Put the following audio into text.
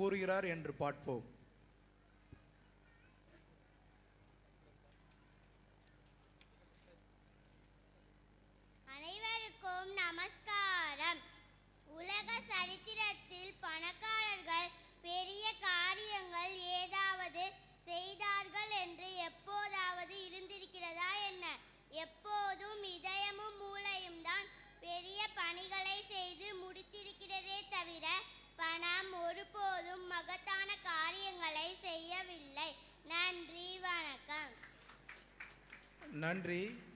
கூறுகிறார் என்று பார்ப்போம். அனைவருக்கும் நமஸ்காரம். உலக சரித்திரத்தில் பணக்காரர்கள் பெரிய காரியங்கள் ஏதாவது செய்தார்கள் என்று எப்போதாவது இருந்திருக்கிறதா என்ன? எப்போதும் இதயமும் மூளையும் தான் பெரிய பணிகளை செய்து முடித்திருக்கிறதே தவிர பணம் ஒருபோதும் மகத்தான காரியங்களை செய்யவில்லை. நன்றி, வணக்கம். நன்றி.